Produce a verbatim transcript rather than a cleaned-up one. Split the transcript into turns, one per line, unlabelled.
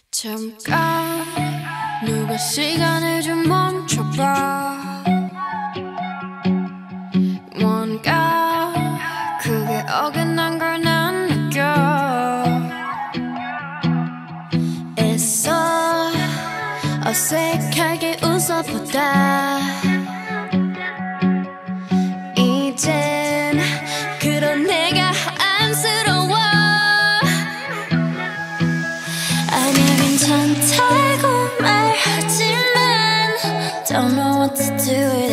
잠깐 누가 시간을 좀 멈춰봐. 뭔가 그게 어긋난 걸 난 느껴. 애써 어색하게 웃어보다 이젠 그런 내가 안쓰러워. 아니야 괜찮다고 말하지만 Don't know what to do with